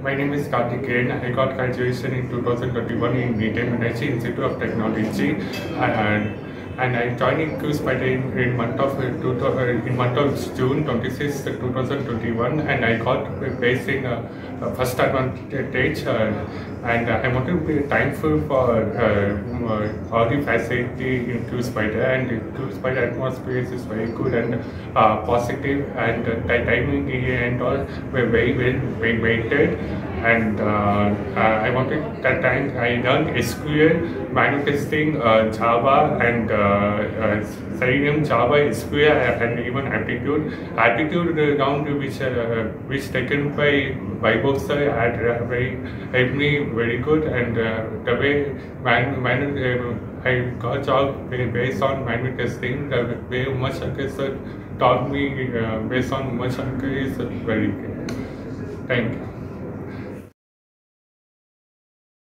My name is Karthikeyan. I got graduation in 2021 in Indian Institute of Technology, and I joined in QSpiders in month of June 26, 2021, and I got placed in first advantage. And I want to be thankful for all the facility in QSpiders, and QSpiders atmosphere is very good and positive, and the timing and all were very well maintained. And I wanted that time I learned SQL, manual testing, Java, and Selenium, Java, SQL, and even aptitude. Aptitude round which taken by both sir had helped me very good, and the way I got job based on manual testing, the way much sir taught me based on much is very good. Thank you.